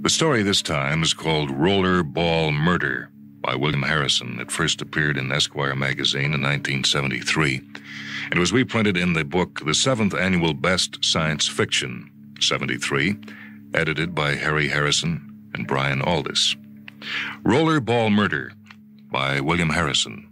The story this time is called Rollerball Murder by William Harrison. It first appeared in Esquire magazine in 1973. It was reprinted in the book The Seventh Annual Best Science Fiction, 73, edited by Harry Harrison and Brian Aldiss. Rollerball Murder by William Harrison.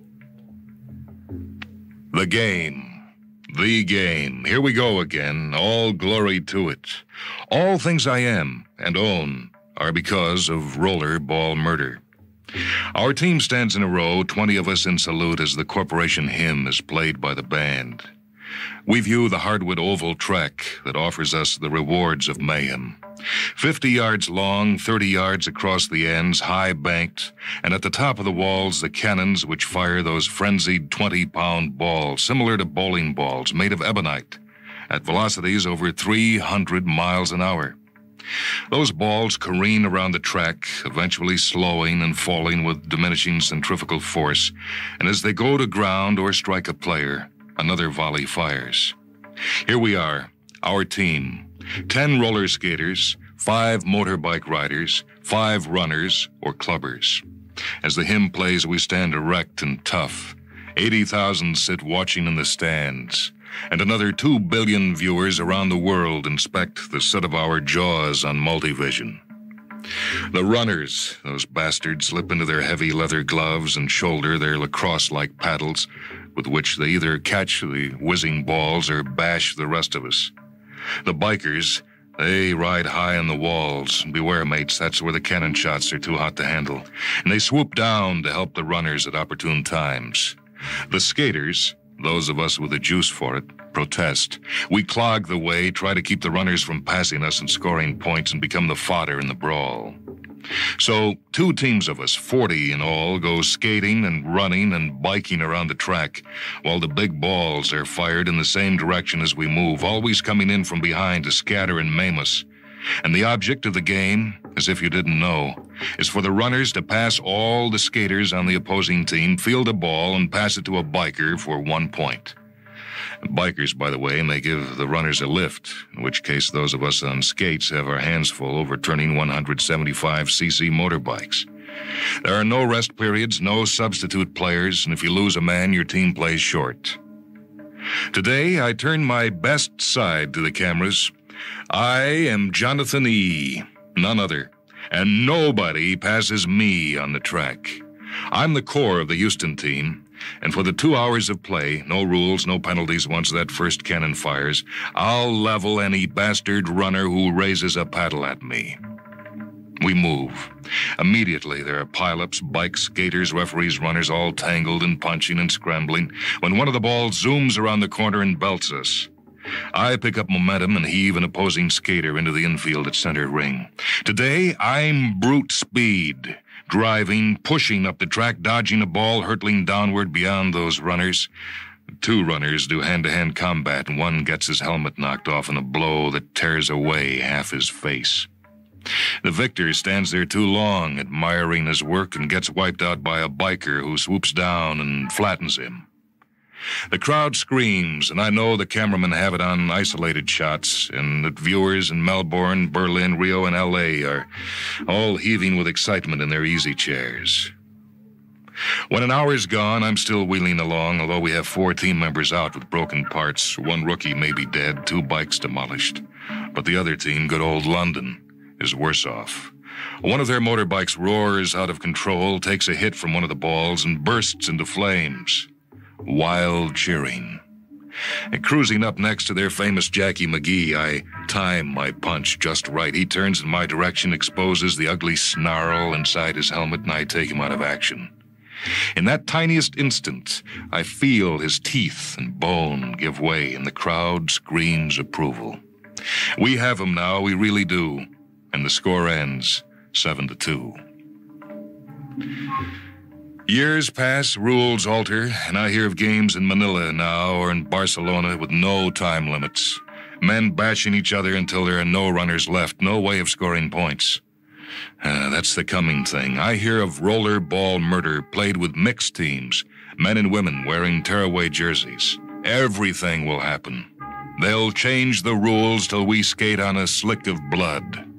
The game. The game. Here we go again. All glory to it. All things I am and own are because of Rollerball Murder. Our team stands in a row, 20 of us in salute as the corporation hymn is played by the band. We view the hardwood oval track that offers us the rewards of mayhem. 50 yards long, 30 yards across the ends, high banked, and at the top of the walls, the cannons which fire those frenzied 20-pound balls, similar to bowling balls, made of ebonite, at velocities over 300 miles an hour. Those balls careen around the track, eventually slowing and falling with diminishing centrifugal force, and as they go to ground or strike a player, another volley fires. Here we are, our team. 10 roller skaters, 5 motorbike riders, 5 runners or clubbers. As the hymn plays, we stand erect and tough. 80,000 sit watching in the stands, and another 2 billion viewers around the world inspect the set of our jaws on multivision. The runners, those bastards, slip into their heavy leather gloves and shoulder their lacrosse-like paddles, with which they either catch the whizzing balls or bash the rest of us. The bikers, they ride high on the walls. Beware, mates, that's where the cannon shots are too hot to handle. And they swoop down to help the runners at opportune times. The skaters, those of us with the juice for it, protest. We clog the way, try to keep the runners from passing us and scoring points, and become the fodder in the brawl. So 2 teams of us, 40 in all, go skating and running and biking around the track, while the big balls are fired in the same direction as we move, always coming in from behind to scatter and maim us. And the object of the game, as if you didn't know, is for the runners to pass all the skaters on the opposing team, field a ball, and pass it to a biker for 1 point. Bikers, by the way, may give the runners a lift, in which case those of us on skates have our hands full overturning 175cc motorbikes. There are no rest periods, no substitute players, and if you lose a man, your team plays short. Today, I turn my best side to the cameras. I am Jonathan E., none other, and nobody passes me on the track. I'm the core of the Houston team, and for the 2 hours of play, no rules, no penalties once that first cannon fires, I'll level any bastard runner who raises a paddle at me. We move. Immediately, there are pileups, bikes, skaters, referees, runners, all tangled and punching and scrambling, when one of the balls zooms around the corner and belts us. I pick up momentum and heave an opposing skater into the infield at center ring. Today, I'm brute speed. Driving, pushing up the track, dodging a ball, hurtling downward beyond those runners. 2 runners do hand-to-hand combat, and one gets his helmet knocked off in a blow that tears away half his face. The victor stands there too long, admiring his work, and gets wiped out by a biker who swoops down and flattens him. The crowd screams, and I know the cameramen have it on isolated shots, and that viewers in Melbourne, Berlin, Rio, and L.A. are all heaving with excitement in their easy chairs. When an hour's gone, I'm still wheeling along, although we have 4 team members out with broken parts. 1 rookie may be dead, 2 bikes demolished. But the other team, good old London, is worse off. One of their motorbikes roars out of control, takes a hit from one of the balls, and bursts into flames. Wild cheering. And cruising up next to their famous Jackie McGee, I time my punch just right. He turns in my direction, exposes the ugly snarl inside his helmet, and I take him out of action. In that tiniest instant, I feel his teeth and bone give way, and the crowd screams approval. We have him now, we really do, and the score ends 7-2. Years pass, rules alter, and I hear of games in Manila now or in Barcelona with no time limits. Men bashing each other until there are no runners left, no way of scoring points. That's the coming thing. I hear of rollerball murder played with mixed teams, men and women wearing tearaway jerseys. Everything will happen. They'll change the rules till we skate on a slick of blood.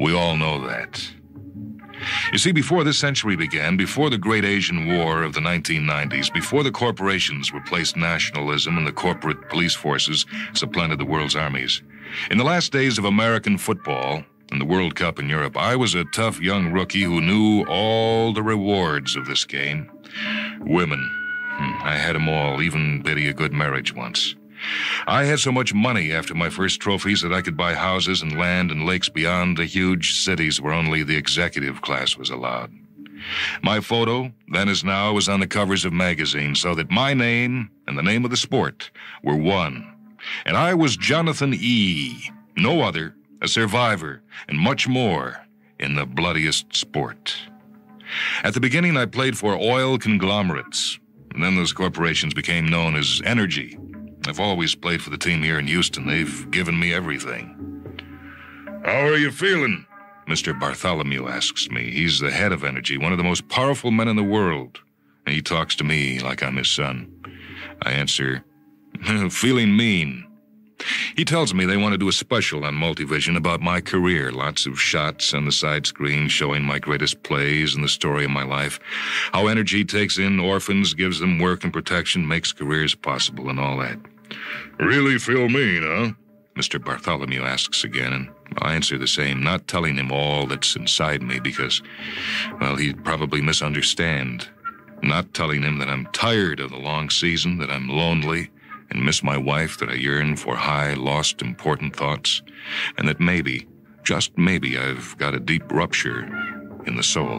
We all know that. You see, before this century began, before the Great Asian War of the 1990s, before the corporations replaced nationalism and the corporate police forces supplanted the world's armies, in the last days of American football and the World Cup in Europe, I was a tough young rookie who knew all the rewards of this game. Women. I had them all, even Biddy a good marriage once. I had so much money after my first trophies that I could buy houses and land and lakes beyond the huge cities where only the executive class was allowed. My photo, then as now, was on the covers of magazines so that my name and the name of the sport were one. And I was Jonathan E., no other, a survivor, and much more in the bloodiest sport. At the beginning, I played for oil conglomerates, and then those corporations became known as Energy. I've always played for the team here in Houston. They've given me everything. How are you feeling? Mr. Bartholomew asks me. He's the head of Energy, one of the most powerful men in the world. And he talks to me like I'm his son. I answer, feeling mean. He tells me they want to do a special on Multivision about my career. Lots of shots on the side screen showing my greatest plays and the story of my life. How Energy takes in orphans, gives them work and protection, makes careers possible and all that. Really feel mean, huh? Mr. Bartholomew asks again, and I answer the same, not telling him all that's inside me because, well, he'd probably misunderstand. Not telling him that I'm tired of the long season, that I'm lonely, and miss my wife, that I yearn for high, lost, important thoughts, and that maybe, just maybe, I've got a deep rupture in the soul.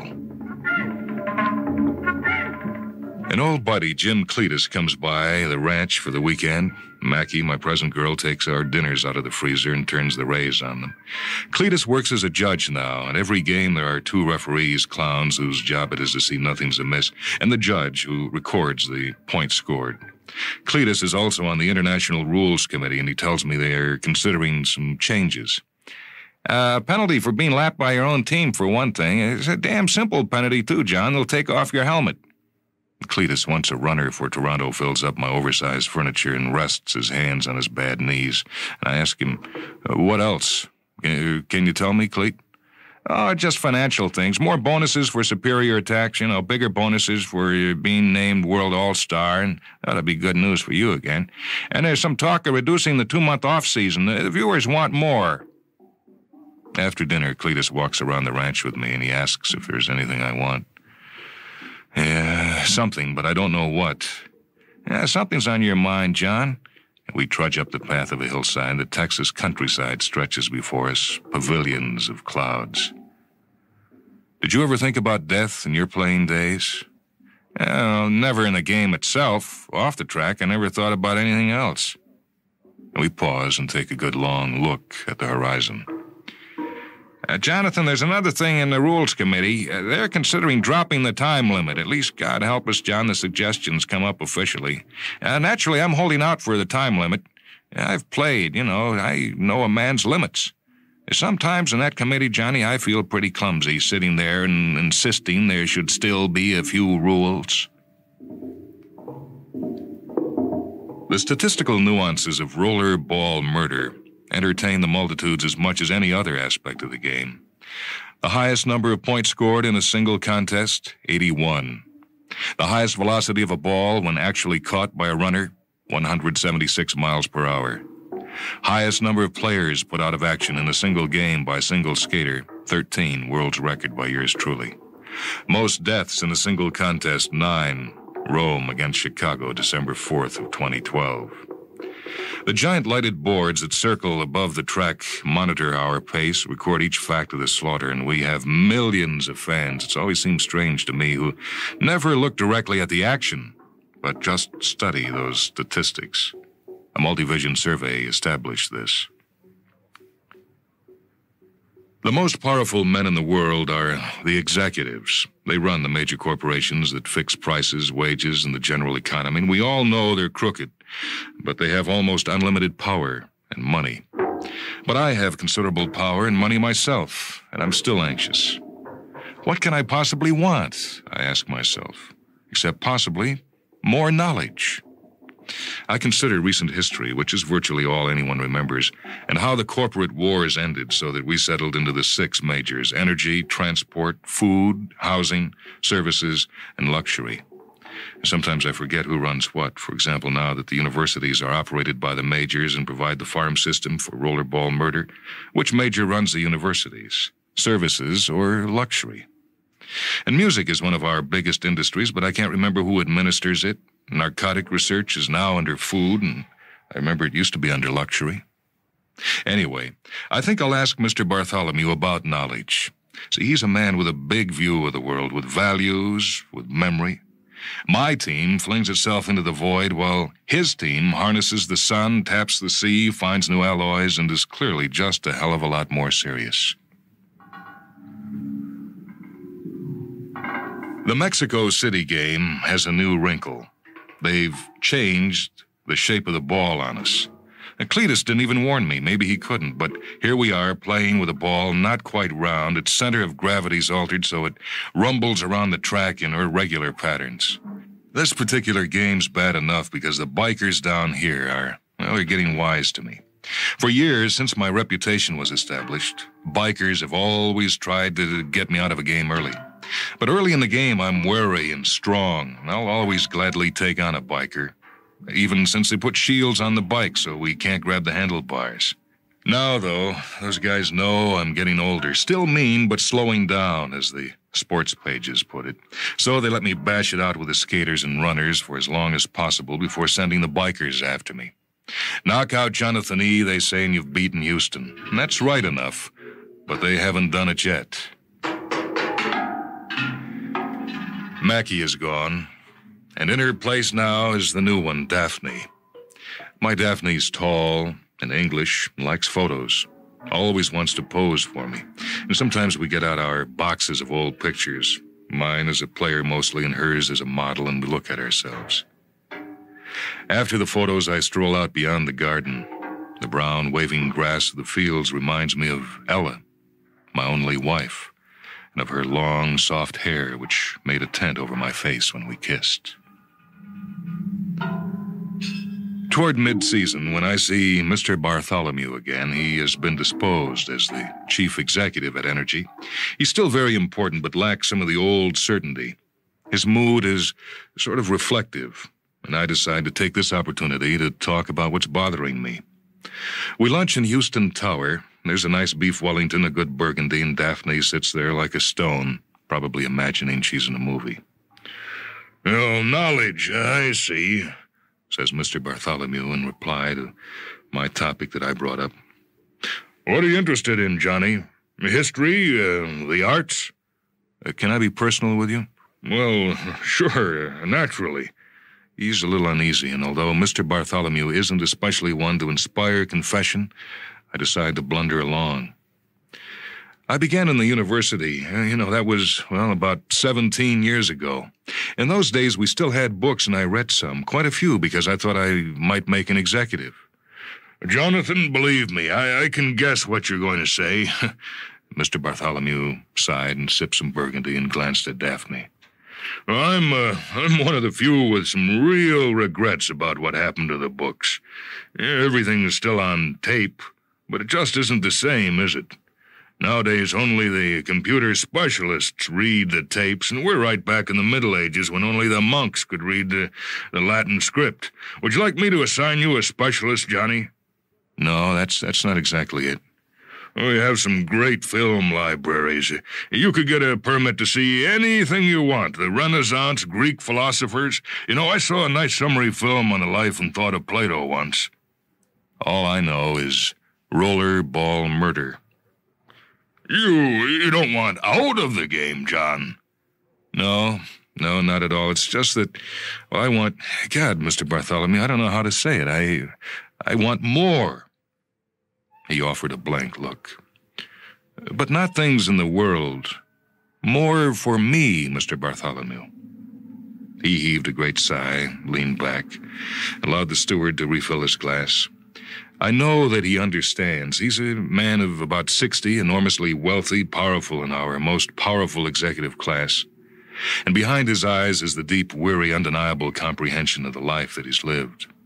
An old buddy, Jim Cletus, comes by the ranch for the weekend. Mackie, my present girl, takes our dinners out of the freezer and turns the rays on them. Cletus works as a judge now. At every game, there are 2 referees, clowns, whose job it is to see nothing's amiss, and the judge who records the points scored. Cletus is also on the International Rules Committee, and he tells me they are considering some changes. Penalty for being lapped by your own team, for one thing. It's a damn simple penalty, too, John. They'll take off your helmet. Cletus, once a runner for Toronto, fills up my oversized furniture and rests his hands on his bad knees. And I ask him, what else? Can you tell me, Cleet? Oh, just financial things. More bonuses for superior attacks, bigger bonuses for being named World All-Star, and that'll be good news for you again. And there's some talk of reducing the 2-month off-season. The viewers want more. After dinner, Cletus walks around the ranch with me, and he asks if there's anything I want. Yeah, something, but I don't know what. Yeah, something's on your mind, John. We trudge up the path of a hillside. The Texas countryside stretches before us, pavilions of clouds. Did you ever think about death in your playing days? Never in the game itself. Off the track, I never thought about anything else. We pause and take a good long look at the horizon. Jonathan, there's another thing in the Rules Committee. They're considering dropping the time limit. At least, God help us, John, the suggestions come up officially. Naturally, I'm holding out for the time limit. I've played, I know a man's limits. Sometimes in that committee, Johnny, I feel pretty clumsy sitting there and insisting there should still be a few rules. The statistical nuances of rollerball murder entertain the multitudes as much as any other aspect of the game. The highest number of points scored in a single contest, 81. The highest velocity of a ball when actually caught by a runner, 176 miles per hour. Highest number of players put out of action in a single game by a single skater, 13, world's record by yours truly. Most deaths in a single contest, 9. Rome against Chicago, December 4th of 2012. The giant lighted boards that circle above the track monitor our pace, record each fact of the slaughter, and we have millions of fans. It's always seemed strange to me who never look directly at the action, but just study those statistics. A Multivision survey established this. The most powerful men in the world are the executives. They run the major corporations that fix prices, wages, and the general economy. And we all know they're crooked, but they have almost unlimited power and money. But I have considerable power and money myself, and I'm still anxious. What can I possibly want, I ask myself, except possibly more knowledge. I consider recent history, which is virtually all anyone remembers, and how the corporate wars ended so that we settled into the 6 majors: energy, transport, food, housing, services, and luxury. Sometimes I forget who runs what. For example, now that the universities are operated by the majors and provide the farm system for rollerball murder, which major runs the universities? Services or luxury? And music is one of our biggest industries, but I can't remember who administers it. Narcotic research is now under food, and I remember it used to be under luxury. Anyway, I think I'll ask Mr. Bartholomew about knowledge. See, he's a man with a big view of the world, with values, with memory. My team flings itself into the void, while his team harnesses the sun, taps the sea, finds new alloys, and is clearly just a hell of a lot more serious. The Mexico City game has a new wrinkle. They've changed the shape of the ball on us. Cletus didn't even warn me. Maybe he couldn't, but here we are playing with a ball not quite round. Its center of gravity's altered so it rumbles around the track in irregular patterns. This particular game's bad enough because the bikers down here are, well, they're getting wise to me. For years, since my reputation was established, bikers have always tried to get me out of a game early. But early in the game, I'm wary and strong, and I'll always gladly take on a biker, even since they put shields on the bike so we can't grab the handlebars. Now, though, those guys know I'm getting older. Still mean, but slowing down, as the sports pages put it. So they let me bash it out with the skaters and runners for as long as possible before sending the bikers after me. Knock out Jonathan E., they say, and you've beaten Houston. And that's right enough, but they haven't done it yet. Mackie is gone, and in her place now is the new one, Daphne. My Daphne's tall and English, likes photos, always wants to pose for me. And sometimes we get out our boxes of old pictures, mine as a player mostly and hers as a model, and we look at ourselves. After the photos, I stroll out beyond the garden. The brown, waving grass of the fields reminds me of Ella, my only wife, and of her long, soft hair, which made a tent over my face when we kissed. Toward mid-season, when I see Mr. Bartholomew again, he has been disposed as the chief executive at Energy. He's still very important, but lacks some of the old certainty. His mood is sort of reflective, and I decide to take this opportunity to talk about what's bothering me. We lunch in Houston Tower. There's a nice beef Wellington, a good burgundy, and Daphne sits there like a stone, probably imagining she's in a movie. Oh, knowledge, I see, says Mr. Bartholomew in reply to my topic that I brought up. What are you interested in, Johnny? History, the arts? Can I be personal with you? Well, sure, naturally. He's a little uneasy, and although Mr. Bartholomew isn't especially one to inspire confession, I decide to blunder along. I began in the university. That was, about 17 years ago. In those days, we still had books, and I read some, quite a few, because I thought I might make an executive. Jonathan, believe me, I can guess what you're going to say. Mr. Bartholomew sighed and sipped some burgundy and glanced at Daphne. I'm one of the few with some real regrets about what happened to the books. Everything's still on tape, but it just isn't the same, is it? Nowadays, only the computer specialists read the tapes, and we're right back in the Middle Ages when only the monks could read the Latin script. Would you like me to assign you a specialist, Johnny? No, that's not exactly it. We have some great film libraries. You could get a permit to see anything you want. The Renaissance, Greek philosophers. I saw a nice summary film on the life and thought of Plato once. All I know is Rollerball murder. You don't want out of the game, John. No, not at all. It's just that, I want... God, Mr. Bartholomew, I don't know how to say it. I want more. He offered a blank look. But not things in the world. More for me, Mr. Bartholomew. He heaved a great sigh, leaned back, allowed the steward to refill his glass. I know that he understands. He's a man of about 60, enormously wealthy, powerful in our most powerful executive class. And behind his eyes is the deep, weary, undeniable comprehension of the life that he's lived.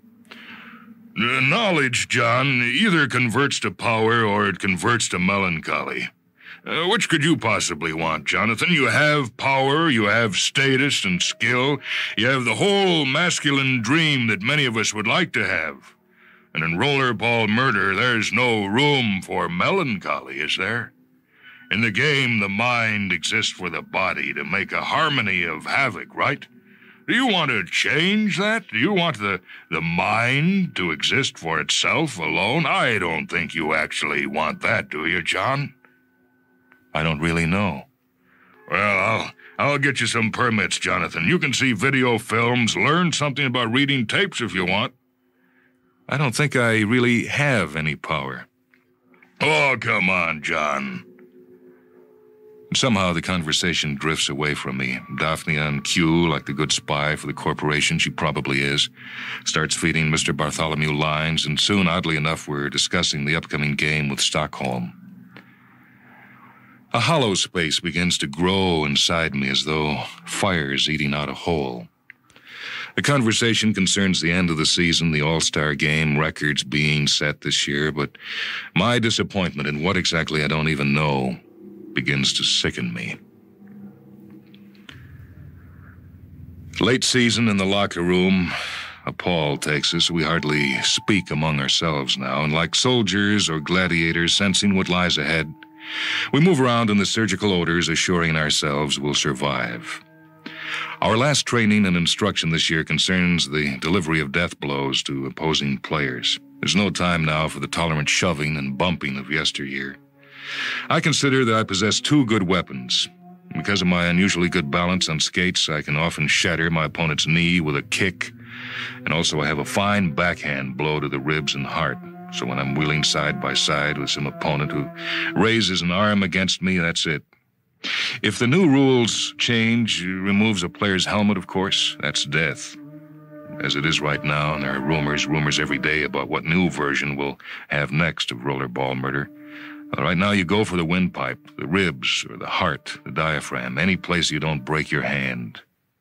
Knowledge, John, either converts to power or it converts to melancholy. Which could you possibly want, Jonathan? You have power, you have status and skill, you have the whole masculine dream that many of us would like to have. And in Rollerball Murder, there's no room for melancholy, is there? In the game, the mind exists for the body to make a harmony of havoc, right? Do you want to change that? Do you want the mind to exist for itself alone? I don't think you actually want that, do you, John? I don't really know. Well, I'll get you some permits, Jonathan. You can see video films, learn something about reading tapes if you want. I don't think I really have any power. Oh, come on, John. Somehow the conversation drifts away from me. Daphne on cue, like the good spy for the corporation she probably is, starts feeding Mr. Bartholomew lines, and soon, oddly enough, we're discussing the upcoming game with Stockholm. A hollow space begins to grow inside me as though fire's eating out a hole. The conversation concerns the end of the season, the All-Star Game, records being set this year, but my disappointment in what exactly I don't even know begins to sicken me. Late season in the locker room, a pall takes us. We hardly speak among ourselves now, and like soldiers or gladiators sensing what lies ahead, we move around in the surgical odors, assuring ourselves we'll survive. Our last training and instruction this year concerns the delivery of death blows to opposing players. There's no time now for the tolerant shoving and bumping of yesteryear. I consider that I possess two good weapons. Because of my unusually good balance on skates, I can often shatter my opponent's knee with a kick, and also I have a fine backhand blow to the ribs and heart. So when I'm wheeling side by side with some opponent who raises an arm against me, that's it. If the new rules change, removes a player's helmet, of course, that's death. As it is right now, and there are rumors every day about what new version we'll have next of Rollerball Murder. Right now you go for the windpipe, the ribs, or the heart, the diaphragm, any place you don't break your hand.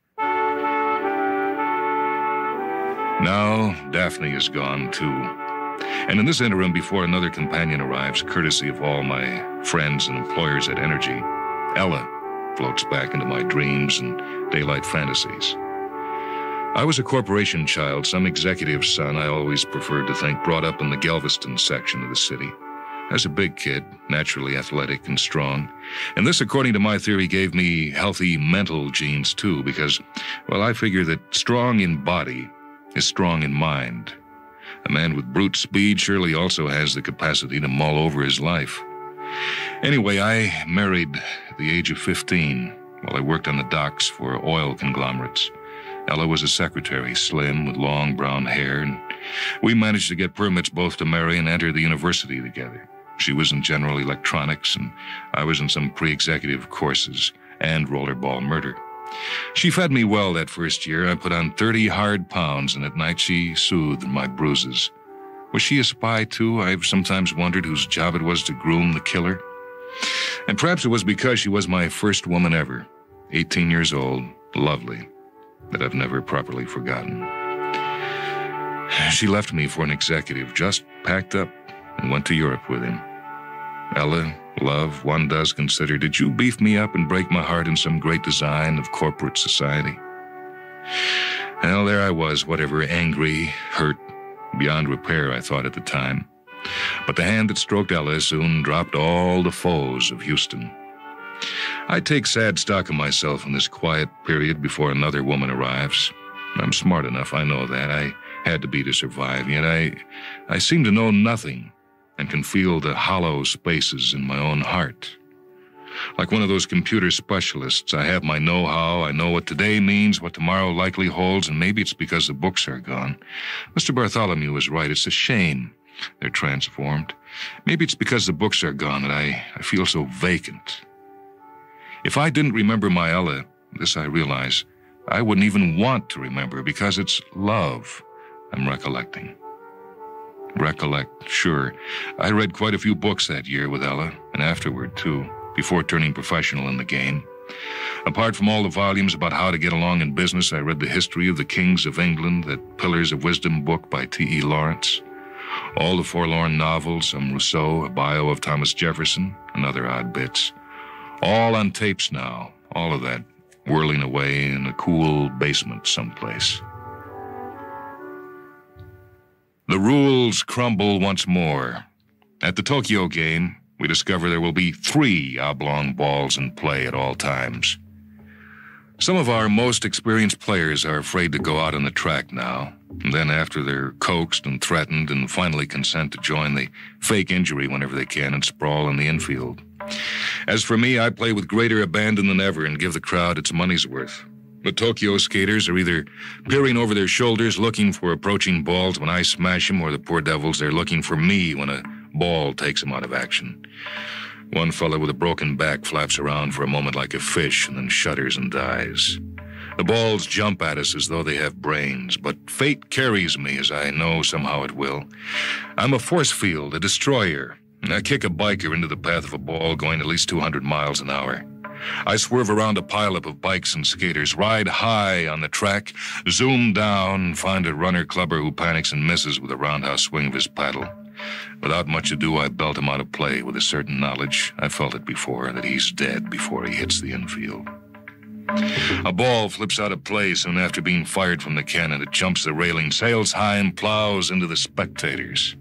Now Daphne is gone, too. And in this interim, before another companion arrives, courtesy of all my friends and employers at Energy, Ella floats back into my dreams and daylight fantasies. I was a corporation child, some executive's son, I always preferred to think, brought up in the Galveston section of the city. I was a big kid, naturally athletic and strong, and this, according to my theory, gave me healthy mental genes too, because, well, I figure that strong in body is strong in mind. A man with brute speed surely also has the capacity to mull over his life. Anyway, I married at the age of 15 while I worked on the docks for oil conglomerates. Ella was a secretary, slim, with long brown hair, and we managed to get permits both to marry and enter the university together. She was in general electronics, and I was in some pre-executive courses and Rollerball Murder. She fed me well that first year. I put on 30 hard pounds, and at night she soothed my bruises. Was she a spy, too? I've sometimes wondered whose job it was to groom the killer. And perhaps it was because she was my first woman ever, 18 years old, lovely, that I've never properly forgotten. She left me for an executive, just packed up and went to Europe with him. Ella, love, one does consider, did you beef me up and break my heart in some great design of corporate society? Well, there I was, whatever, angry, hurt, beyond repair, I thought at the time. But the hand that stroked Ella soon dropped all the foes of Houston. I take sad stock of myself in this quiet period before another woman arrives. I'm smart enough, I know that. I had to be to survive, yet I seem to know nothing and can feel the hollow spaces in my own heart. Like one of those computer specialists, I have my know-how, I know what today means, what tomorrow likely holds, and maybe it's because the books are gone. Mr. Bartholomew was right, it's a shame they're transformed. Maybe it's because the books are gone that I feel so vacant. If I didn't remember my Ella, this I realize, I wouldn't even want to remember, because it's love I'm recollecting. Recollect, sure. I read quite a few books that year with Ella, and afterward, too, before turning professional in the game. Apart from all the volumes about how to get along in business, I read the history of the kings of England, that Pillars of Wisdom book by T.E. Lawrence. All the forlorn novels, some Rousseau, a bio of Thomas Jefferson, and other odd bits. All on tapes now, all of that whirling away in a cool basement someplace. The rules crumble once more. At the Tokyo game, we discover there will be 3 oblong balls in play at all times. Some of our most experienced players are afraid to go out on the track now, and then after they're coaxed and threatened and finally consent to join, they fake injury whenever they can and sprawl in the infield. As for me, I play with greater abandon than ever and give the crowd its money's worth. The Tokyo skaters are either peering over their shoulders looking for approaching balls when I smash them, or the poor devils, they're looking for me when a ball takes them out of action. One fellow with a broken back flaps around for a moment like a fish and then shudders and dies. The balls jump at us as though they have brains, but fate carries me, as I know somehow it will. I'm a force field, a destroyer. I kick a biker into the path of a ball going at least 200 miles an hour. I swerve around a pileup of bikes and skaters, ride high on the track, zoom down, find a runner clubber who panics and misses with a roundhouse swing of his paddle. Without much ado, I belt him out of play with a certain knowledge, I felt it before, that he's dead before he hits the infield. A ball flips out of play soon after being fired from the cannon. It jumps the railing, sails high, and plows into the spectators.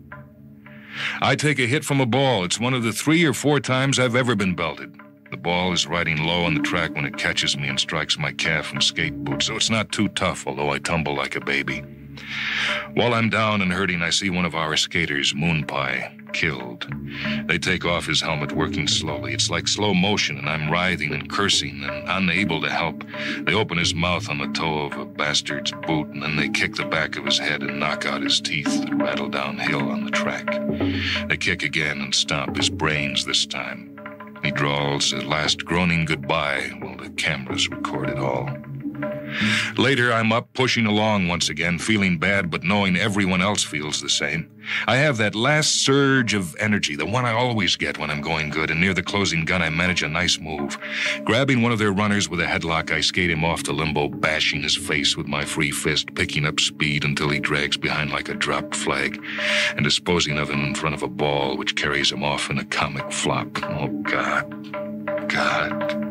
I take a hit from a ball. It's one of the 3 or 4 times I've ever been belted. The ball is riding low on the track when it catches me and strikes my calf and skate boot, so it's not too tough, although I tumble like a baby. While I'm down and hurting, I see one of our skaters, Moon Pie, killed. They take off his helmet, working slowly. It's like slow motion, and I'm writhing and cursing and unable to help. They open his mouth on the toe of a bastard's boot, and then they kick the back of his head and knock out his teeth that rattle downhill on the track. They kick again and stomp his brains this time. He drawls a last groaning goodbye while the cameras record it all. Later, I'm up, pushing along once again, feeling bad, but knowing everyone else feels the same. I have that last surge of energy, the one I always get when I'm going good, and near the closing gun, I manage a nice move. Grabbing one of their runners with a headlock, I skate him off to limbo, bashing his face with my free fist, picking up speed until he drags behind like a dropped flag, and disposing of him in front of a ball, which carries him off in a comic flop. Oh, God.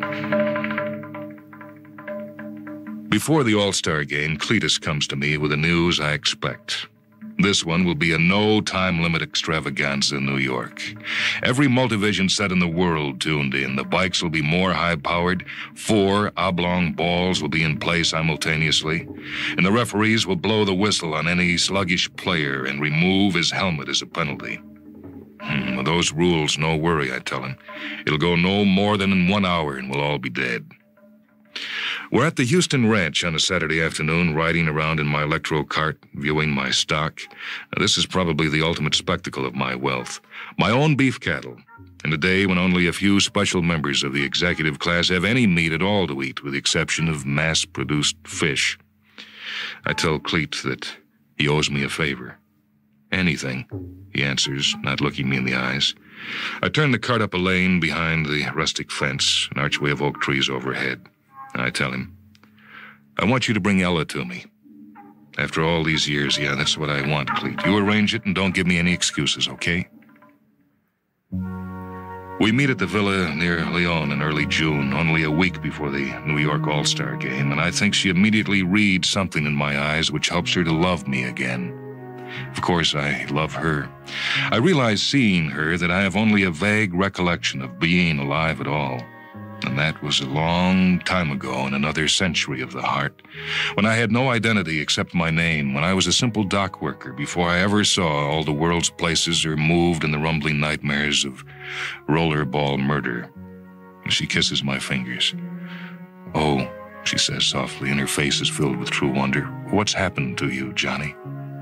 Before the All-Star game, Cletus comes to me with the news I expect. This one will be a no-time limit extravaganza in New York. Every multivision set in the world tuned in. The bikes will be more high-powered. 4 oblong balls will be in play simultaneously. And the referees will blow the whistle on any sluggish player and remove his helmet as a penalty. With those rules, no worry, I tell him. It'll go no more than in 1 hour and we'll all be dead. We're at the Houston Ranch on a Saturday afternoon, riding around in my electro cart, viewing my stock. Now, this is probably the ultimate spectacle of my wealth. My own beef cattle, in a day when only a few special members of the executive class have any meat at all to eat, with the exception of mass-produced fish. I tell Cleet that he owes me a favor. Anything, he answers, not looking me in the eyes. I turn the cart up a lane behind the rustic fence, an archway of oak trees overhead. I tell him, I want you to bring Ella to me. After all these years, yeah, that's what I want, Cleet. You arrange it and don't give me any excuses, okay? We meet at the villa near Lyon in early June, only a week before the New York All-Star game, and I think she immediately reads something in my eyes which helps her to love me again. Of course, I love her. I realize seeing her that I have only a vague recollection of being alive at all. And that was a long time ago in another century of the heart, when I had no identity except my name, when I was a simple dock worker before I ever saw all the world's places or moved in the rumbling nightmares of rollerball murder. She kisses my fingers. Oh, she says softly, and her face is filled with true wonder. What's happened to you, Johnny?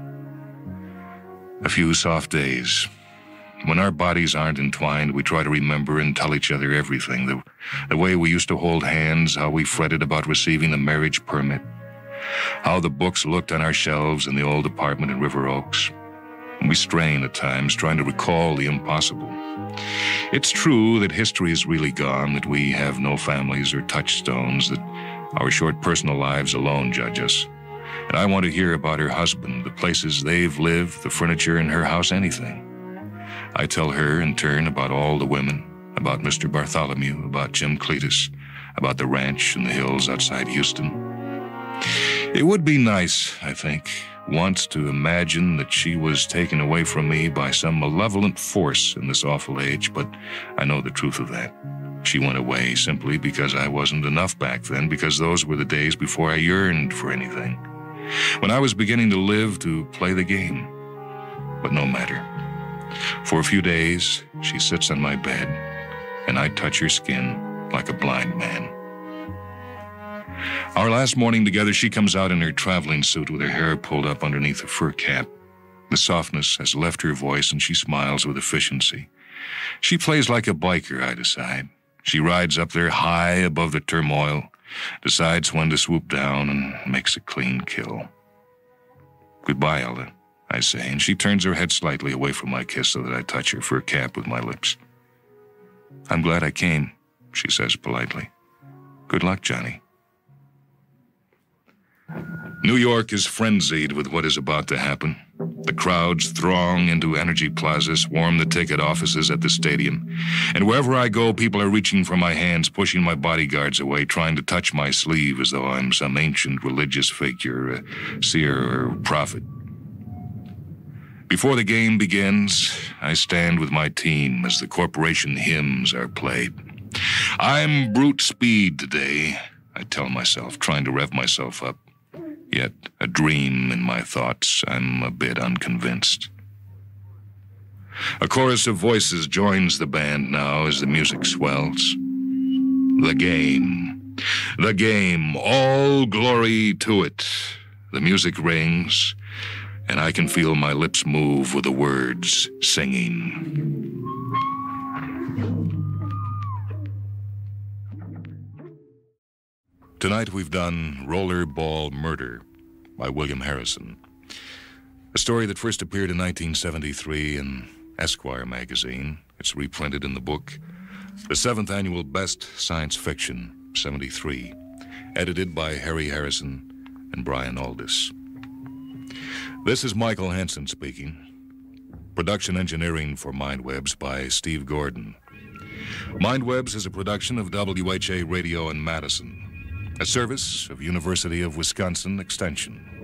A few soft days. When our bodies aren't entwined, we try to remember and tell each other everything. The way we used to hold hands, how we fretted about receiving a marriage permit, how the books looked on our shelves in the old apartment in River Oaks. We strain at times, trying to recall the impossible. It's true that history is really gone, that we have no families or touchstones, that our short personal lives alone judge us. And I want to hear about her husband, the places they've lived, the furniture in her house, anything. I tell her in turn about all the women, about Mr. Bartholomew, about Jim Cletus, about the ranch in the hills outside Houston. It would be nice, I think, once to imagine that she was taken away from me by some malevolent force in this awful age, but I know the truth of that. She went away simply because I wasn't enough back then, because those were the days before I yearned for anything, when I was beginning to live to play the game. But no matter. For a few days, she sits on my bed, and I touch her skin like a blind man. Our last morning together, she comes out in her traveling suit with her hair pulled up underneath a fur cap. The softness has left her voice, and she smiles with efficiency. She plays like a biker, I decide. She rides up there high above the turmoil, decides when to swoop down, and makes a clean kill. Goodbye, Ella, I say, and she turns her head slightly away from my kiss so that I touch her fur cap with my lips. I'm glad I came, she says politely. Good luck, Johnny. New York is frenzied with what is about to happen. The crowds throng into Energy Plaza, swarm the ticket offices at the stadium. And wherever I go, people are reaching for my hands, pushing my bodyguards away, trying to touch my sleeve as though I'm some ancient religious figure, a seer or prophet. Before the game begins, I stand with my team as the corporation hymns are played. I'm brute speed today, I tell myself, trying to rev myself up. Yet, a dream in my thoughts, I'm a bit unconvinced. A chorus of voices joins the band now as the music swells. The game. The game. All glory to it. The music rings, and I can feel my lips move with the words singing. Tonight we've done Rollerball Murder by William Harrison, a story that first appeared in 1973 in Esquire magazine. It's reprinted in the book, The 7th Annual Best Science Fiction, 73, edited by Harry Harrison and Brian Aldiss. This is Michael Hanson speaking. Production engineering for Mindwebs by Steve Gordon. Mindwebs is a production of WHA Radio in Madison, a service of University of Wisconsin Extension.